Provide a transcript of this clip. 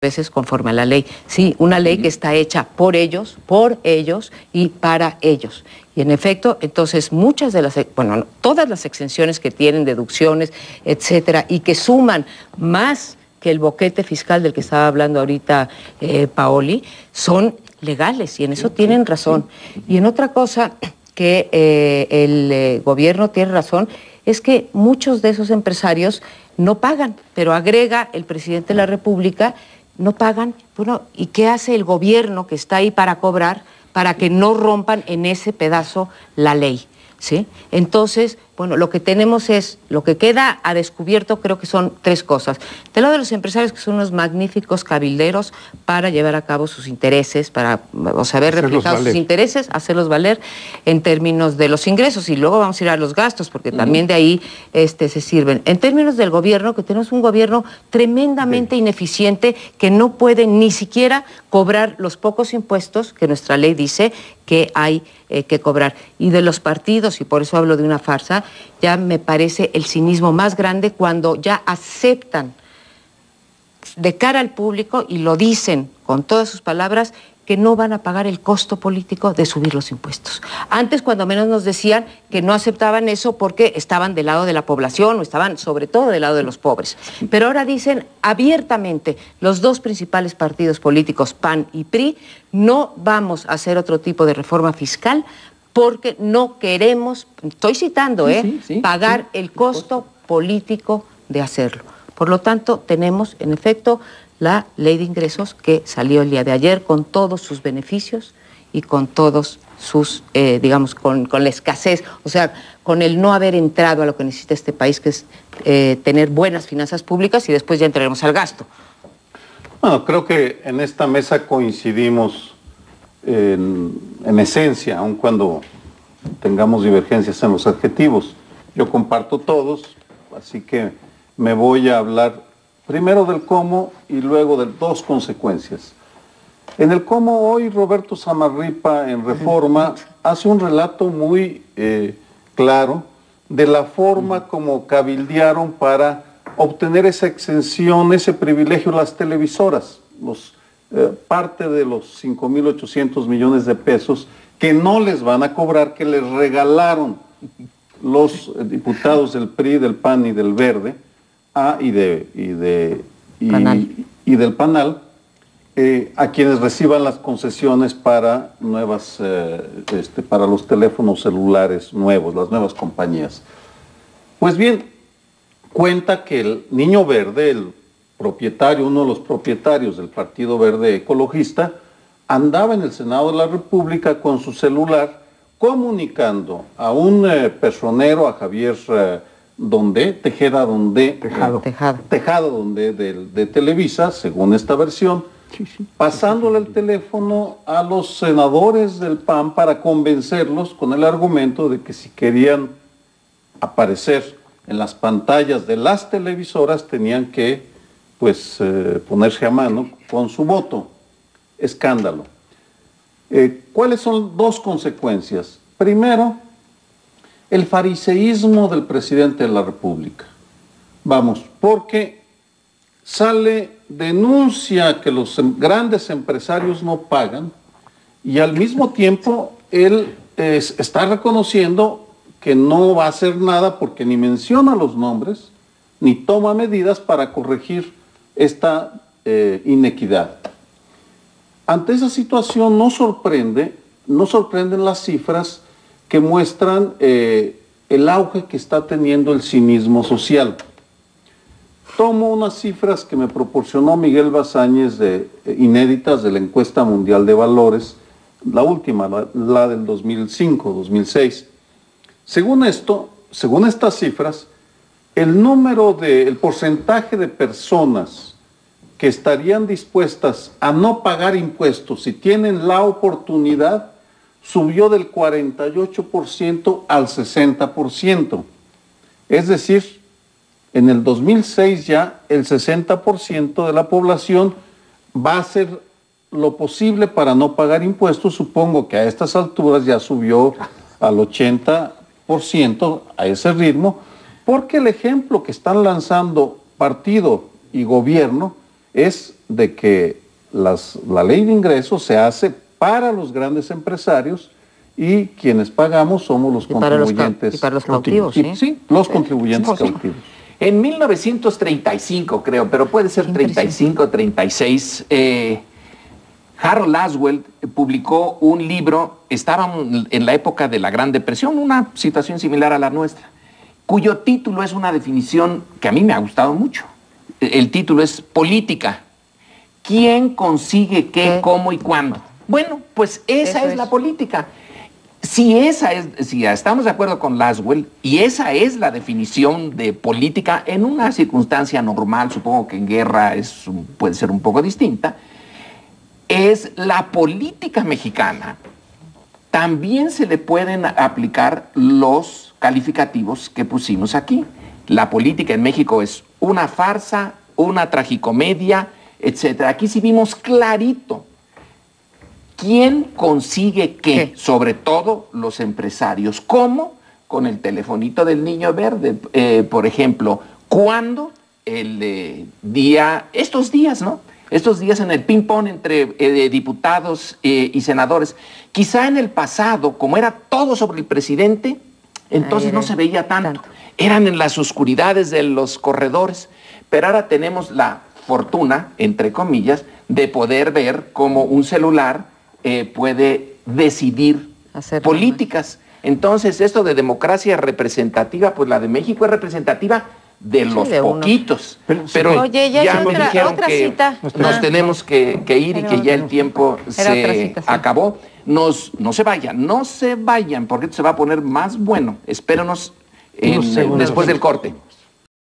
veces conforme a la ley. Sí, una ley que está hecha por ellos y para ellos. Y en efecto, entonces muchas de las, bueno, no, todas las exenciones que tienen, deducciones, etcétera, y que suman más que el boquete fiscal del que estaba hablando ahorita Paoli, son legales y en eso tienen razón. Y en otra cosa que el gobierno tiene razón, es que muchos de esos empresarios no pagan, pero agrega el presidente de la República, no pagan. Bueno, ¿y qué hace el gobierno que está ahí para cobrar para que no rompan en ese pedazo la ley? ¿Sí? Entonces, bueno, lo que tenemos es, lo que queda a descubierto creo que son tres cosas. Del lado de los empresarios, que son unos magníficos cabilderos para llevar a cabo sus intereses, para ver reflejados sus intereses, hacerlos valer en términos de los ingresos, y luego vamos a ir a los gastos, porque también de ahí se sirven. En términos del gobierno, que tenemos un gobierno tremendamente ineficiente, que no puede ni siquiera cobrar los pocos impuestos que nuestra ley dice que hay que cobrar. Y de los partidos, y por eso hablo de una farsa, ya me parece el cinismo más grande cuando ya aceptan de cara al público y lo dicen con todas sus palabras que no van a pagar el costo político de subir los impuestos. Antes, cuando menos, nos decían que no aceptaban eso porque estaban del lado de la población o estaban sobre todo del lado de los pobres. Pero ahora dicen abiertamente los dos principales partidos políticos, PAN y PRI, no vamos a hacer otro tipo de reforma fiscal porque no queremos, estoy citando, pagar el costo político de hacerlo. Por lo tanto, tenemos, en efecto, la ley de ingresos que salió el día de ayer con todos sus beneficios y con todos sus, digamos, con la escasez, o sea, con el no haber entrado a lo que necesita este país, que es tener buenas finanzas públicas, y después ya entraremos al gasto. Bueno, creo que en esta mesa coincidimos en esencia, aun cuando tengamos divergencias en los adjetivos. Yo comparto todos, así que me voy a hablar primero del cómo y luego de dos consecuencias. En el cómo, hoy Roberto Samarripa en Reforma hace un relato muy claro de la forma como cabildearon para obtener esa exención, ese privilegio las televisoras, parte de los 5.800 millones de pesos que no les van a cobrar, que les regalaron los diputados del PRI, del PAN y del Verde, y del PANAL, a quienes reciban las concesiones para para los teléfonos celulares nuevos, las nuevas compañías. Pues bien, cuenta que el Niño Verde, el propietario, uno de los propietarios del Partido Verde Ecologista, andaba en el Senado de la República con su celular comunicando a un personero, a Javier Tejada de Televisa, según esta versión, pasándole el teléfono a los senadores del PAN para convencerlos con el argumento de que si querían aparecer en las pantallas de las televisoras tenían que ponerse a mano con su voto. Escándalo. ¿Cuáles son dos consecuencias? Primero, el fariseísmo del presidente de la República. Vamos, porque denuncia que los grandes empresarios no pagan y al mismo tiempo él está reconociendo que no va a hacer nada porque ni menciona los nombres ni toma medidas para corregir esta inequidad. Ante esa situación no sorprenden las cifras que muestran el auge que está teniendo el cinismo social. Tomo unas cifras que me proporcionó Miguel Bazáñez inéditas de la Encuesta Mundial de Valores, la última, la del 2005-2006. Según estas cifras, el porcentaje de personas que estarían dispuestas a no pagar impuestos si tienen la oportunidad subió del 48% al 60%. Es decir, en el 2006 ya el 60% de la población va a hacer lo posible para no pagar impuestos. Supongo que a estas alturas ya subió al 80% a ese ritmo, porque el ejemplo que están lanzando partido y gobierno es de que la ley de ingresos se hace para los grandes empresarios y quienes pagamos somos los contribuyentes. Y para los cautivos, sí, los contribuyentes cautivos. En 1935, creo, pero puede ser 35, 36, Harold Laswell publicó un libro, estaban en la época de la Gran Depresión, una situación similar a la nuestra, cuyo título es una definición que a mí me ha gustado mucho. El título es Política. ¿Quién consigue qué, cómo y cuándo? Bueno, pues esa es la política. Si estamos de acuerdo con Laswell, y esa es la definición de política en una circunstancia normal, supongo que en guerra puede ser un poco distinta, es la política mexicana. También se le pueden aplicar los calificativos que pusimos aquí. La política en México es una farsa, una tragicomedia, etc. Aquí sí vimos clarito quién consigue qué, sobre todo los empresarios. ¿Cómo? Con el telefonito del niño verde, por ejemplo. ¿Cuándo? Estos días, ¿no? Estos días en el ping-pong entre diputados y senadores. Quizá en el pasado, como era todo sobre el presidente, entonces no se veía tanto. Eran en las oscuridades de los corredores. Pero ahora tenemos la fortuna, entre comillas, de poder ver cómo un celular puede decidir políticas. Entonces, esto de democracia representativa, pues la de México es representativa de los poquitos. Pero oye, ya me dijeron otra que cita. Nos tenemos que ir y que ya el tiempo se acabó. No se vayan, porque esto se va a poner más bueno. Espérenos después del corte.